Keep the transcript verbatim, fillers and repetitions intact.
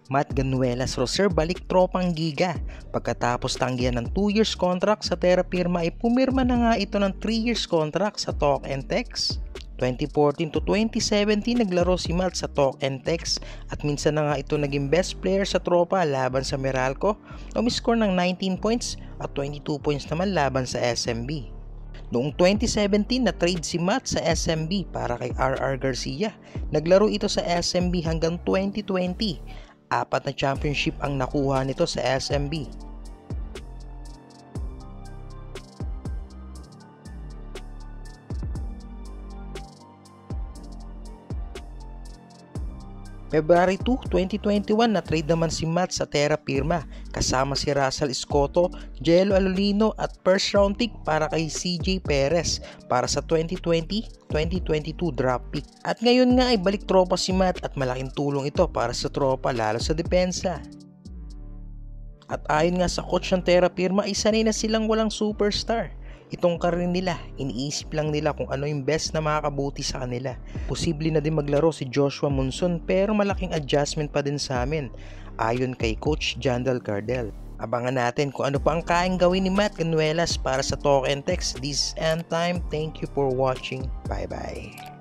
Matt Ganuelas Roser balik tropang Giga. Pagkatapos tanggihan ng two years contract sa Terra Firma ay pumirma na nga ito ng three years contract sa Talk and Text. twenty fourteen to twenty seventeen naglaro si Matt sa Talk and Text at minsan na nga ito naging best player sa tropa laban sa Meralco, umiscore ng nineteen points at twenty-two points naman laban sa S M B. Noong twenty seventeen na-trade si Matt sa S M B para kay R R Garcia. Naglaro ito sa S M B hanggang twenty twenty. Apat na championship ang nakuha nito sa S M B. February two, twenty twenty-one na-trade naman si Matt sa Terra Firma kasama si Russell Escoto, Jello Alolino at first round pick para kay C J Perez para sa twenty twenty twenty twenty-two draft pick. At ngayon nga ay balik tropa si Matt at malaking tulong ito para sa tropa lalo sa depensa. At ayon nga sa coach ng Terra Firma ay sanay na silang walang superstar. Itong karir nila, iniisip lang nila kung ano yung best na makakabuti sa kanila. Posible na din maglaro si Joshua Monson pero malaking adjustment pa din sa amin, ayon kay Coach Jandal Cardell. Abangan natin kung ano pa ang kayang gawin ni Matt Ganuelas para sa Talk and Text this end time. Thank you for watching. Bye bye.